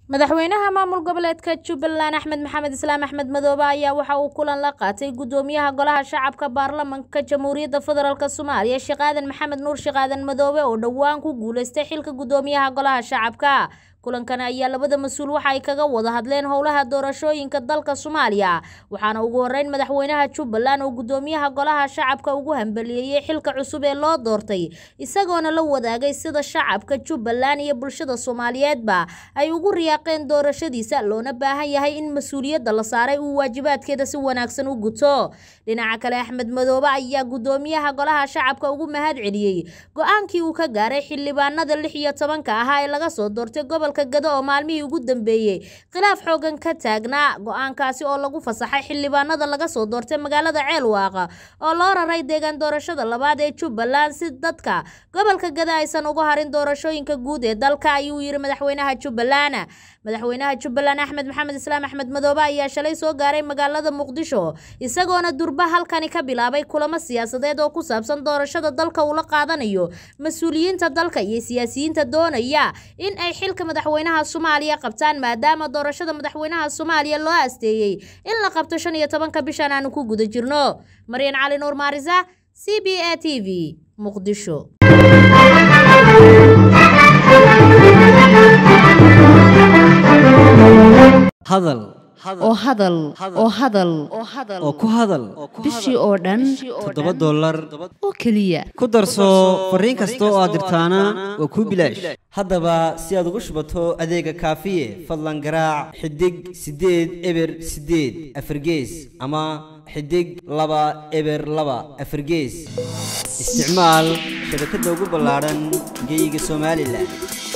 madaxweynaha maamul goboleedka Jubbaland Axmed Maxamed Islaam Axmed Madoobe ayaa waxa uu kulan la qaatay gudoomiyaha golaha shacabka baarlamaanka Jamhuuriyadda Federaalka Soomaaliya Sheekh Aadan Maxamed Nuur Sheekh Aadan Madoobe oo dhawaan ku guuleystay xilka gudoomiyaha golaha shacabka. kulankan ayaa labada mas'uul waxa ay kaga wada hadleen howlaha doorashooyinka dalka Soomaaliya waxaana ugu horeyn madaxweynaha Jubbaland oo gudoomiyaha golaha shacabka ugu hambalyeeyay xilka cusub ee loo doortay isagoona la wadaagay sida shacabka Jubbaland iyo bulshada Soomaaliyeedba ay ugu riyaaqeen doorashadiisa loona baahan yahay in mas'uuliyadda la saaray uu waajibaadkeeda si wanaagsan u guto. dhinaca kale Axmed Madoobe ayaa gudoomiyaha golaha shacabka ugu mahad celiyay go'aankii uu ka gaaray xildhibaanada 16 ah ee laga soo doortay gobolka Gado oo maalmihii ugu dambeeyay khilaaf xoogan ka taagnaa. go'aankaasi oo lagu fasaxay xildhibaanada laga soo doortay magaalada Ceelwaaq oo loo raray deegaan doorashada labaad ee Jubbaland si dadka gobolka Gado aysan uga harin doorashooyinka guud ee dalka ayuu yiri madaxweynaha Jubbaland. madaxweynaha Jubbaland Axmed Maxamed Islaam Axmed Madoobe ayaa shalay soo gaaray magaalada Muqdisho isagoona durba halkani ka bilaabay kulamo siyaasadeed oo ku saabsan doorashada dalka uu la qaadanayo mas'uuliyiinta dalka iyo siyaasiyiinta doonaya in ay xilka madaxweynaha Soomaaliya qabtaan maadaama doorashada madaxweynaha Soomaaliya loo asteeyay in la qabto 15 bishan aan ku guda jirno. Maryan Cali Nuur Maarisa CBA TV Muqdisho. hadal oo ku hadal bishii oo dhan $7 oo kaliya ku darso fariin kasta oo aad dirtaana waa ku bilaash. haddaba si aad ugu shubato adeega kaafiye fadlan garaac xidig 8 eber 8 afargees ama xidig 2 eber 2 afargees. isticmaal shabakadda ugu ballaaran geyga Soomaaliland.